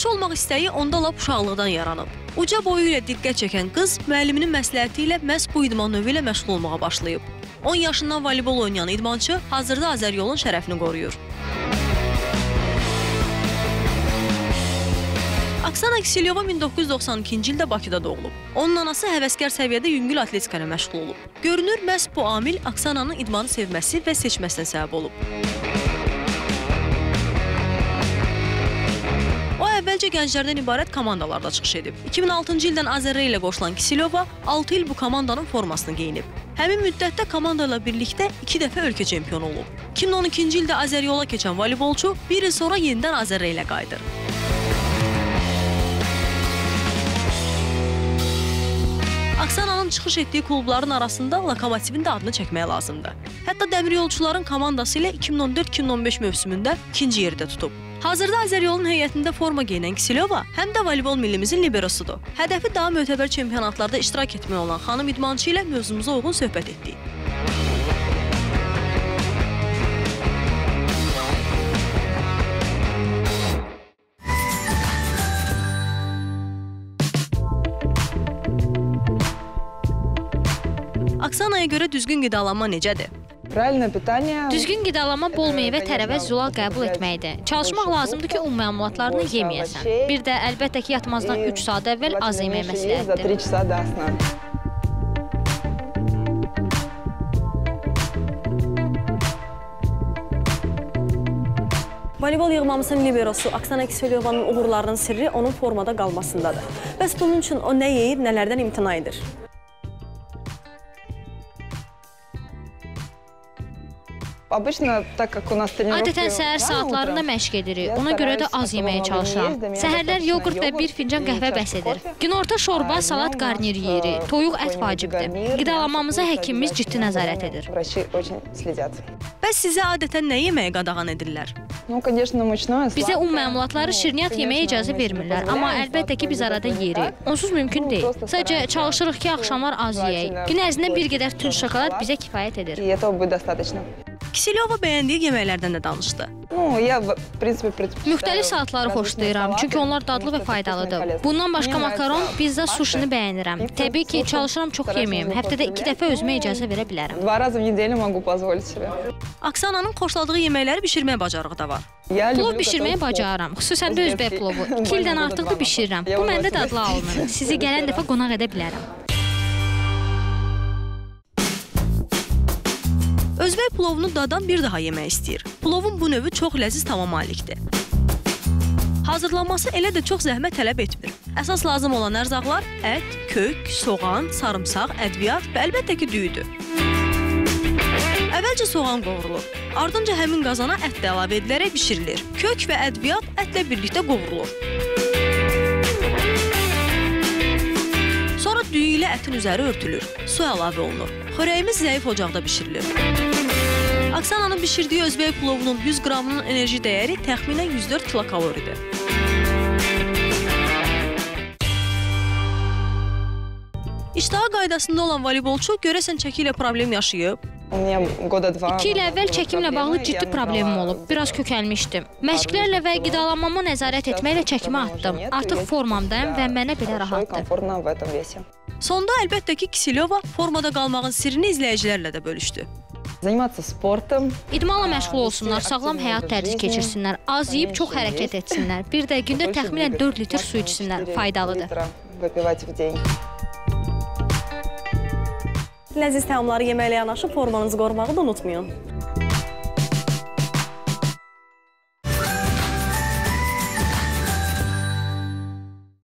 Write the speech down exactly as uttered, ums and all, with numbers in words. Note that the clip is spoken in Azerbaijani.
İdmançı olmaq istəyi onda lap uşaqlıqdan yaranıb. Uca boyu ilə diqqət çəkən qız müəlliminin məsləhəti ilə məhz bu idman növü ilə məşğul olmağa başlayıb. on yaşından voleybol oynayan idmançı hazırda Azəryolun şərəfini qoruyur. Oksana Kiselyova min doqquz yüz doxsan ikinci ildə Bakıda doğulub. Onun anası həvəskar səviyyədə yüngül atletika ilə məşğul olub. Görünür, məhz bu amil Oksananın idmanı sevməsi və seçməsinə səbəb olub. O, əvvəlcə gənclərdən ibarət komandalarda çıxış edib. iki min altıncı ildən Azərrey ilə qoşulan Kiselyova altı il bu komandanın formasını geyinib. Həmin müddətdə komanda ilə birlikdə iki dəfə ölkə çempionu olub. iki min on ikinci ildə Azəryola keçən voleybolçu bir il sonra yenidən Azərrey ilə qayıdır. Oksananın çıxış etdiyi klubların arasında Lokomotivin də adını çəkmək lazımdır. Hətta dəmiryolçuların komandası ilə iki min on dörd iki min on beş mövsümündə ikinci yerdə tutub. Hazırda Azəryolun heyətində forma geyinən Kiselyova həm də voleybol millimizin liberosudur. Hədəfi daha mötəbər çempionatlarda iştirak etmək olan xanım idmançı ilə mövzumuza uyğun söhbət etdik. Oksanaya görə düzgün qidalanma necədir? Düzgün qidalanma bol meyvə, tərəvəz, zülal qəbul etməkdir. Çalışmaq lazımdır ki, un məmulatlarını yeməyəsən. Bir də əlbəttə ki, yatmazdan üç saat əvvəl az yemək məsləhətdir. Voleybol yığmamızın liberosu Oksana Kiselyovanın uğurlarının sirri onun formada qalmasındadır. Bəs bunun üçün o nə yeyir, nələrdən imtina edir? Adətən səhər saatlarında məşq edirik. Ona görə də az yeməyə çalışıram. Səhərlər yoğurt və bir fincan qəhvə bəs edir. Günorta şorba, salat, qarnir yeyirik. Toyuq, ət vacibdir. Qidalanmamıza həkimimiz ciddi nəzarət edir. Bəs sizə adətən nə yeməyə qadağan edirlər? Bizə un məmulatları, şirniyyat yeməyə icazə vermirlər. Amma əlbəttə ki, biz arada yeyirik. Onsuz mümkün deyil. Sadəcə çalışırıq ki, axşamlar az yeyək. Gün ərzində bir qədər tünd şokolad bizə kifayət edir. Kiselyova bəyəndiyi yeməklərdən də danışdı. Müxtəlif salatları xoşlayıram, çünki onlar dadlı və faydalıdır. Bundan başqa makaron, pizza, suşini bəyənirəm. Təbii ki, çalışıram çox yeməyim. Həftədə iki dəfə özümə icazə verə bilərəm. Oksananın xoşladığı yeməkləri bişirmək bacarığı da var. Plov bişirməyi bacarıram, xüsusən də özbək plovu. İki ildən artıqdır bişirirəm. Bu məndə dadlı alınır. Sizi gələn dəfə qonaq edə bilərəm. Özbək plovunu dadan bir daha yemək istəyir. Plovun bu növü çox ləziz tama malikdir. Hazırlanması elə də çox zəhmət tələb etmir. Əsas lazım olan ərzaqlar ət, kök, soğan, sarımsaq, ədviyyat və əlbəttə ki, düyüdür. Əvvəlcə soğan qovurulur. Ardınca həmin qazana ət də əlavə edilərək bişirilir. Kök və ədviyyat ətlə birlikdə qovurulur. Sonra düyü ilə ətin üzəri örtülür. Su əlavə olunur. Xörəyimiz zəif ocaqda bişirilir. Oksananın bişirdiyi özbək plovunun yüz qramının enerji dəyəri təxminən yüz dörd kilokaloridir. İştaha qaydasında olan voleybolçu görəsən çəki ilə problem yaşayıb? İki il əvvəl çəkimlə bağlı ciddi problemim olub. Biraz kökəlmişdim. Məşqlərlə və qidalanmama nəzarət etməklə çəkimi atdım. Artıq formamdayım və mənə belə rahatdır. Sonda əlbəttə ki, Kiselyova formada qalmağın sirrini izləyicilərlə də bölüşdü. İdmanla məşğul olsunlar, sağlam həyat tərzi keçirsinlər, az yeyib çox hərəkət etsinlər. Bir də gündə təxminən dörd litr su içsinlər, faydalıdır. Ləziz təamları yeməklə yanaşı formanızı qorumağı da unutmayın.